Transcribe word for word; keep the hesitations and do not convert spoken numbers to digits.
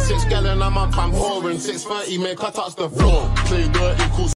Six gallon a month, I'm whoring. Six thirty, make her touch the floor. Play dirty, cool.